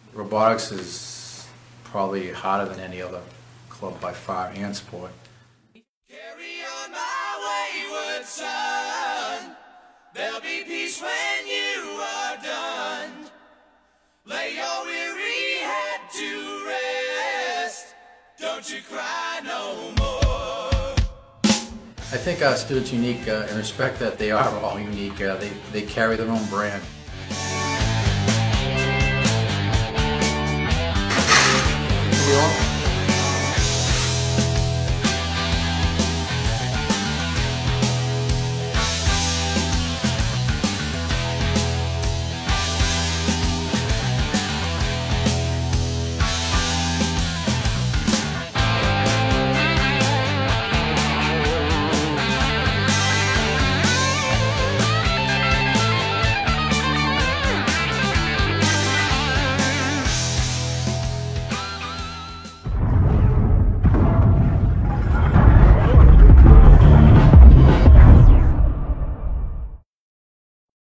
Robotics is probably harder than any other club by far and sport. Carry on my wayward son. There'll be peace when you are done. Lay your weary head to rest. Don't you cry no more. I think our students are unique in respect that they are all unique. They carry their own brand.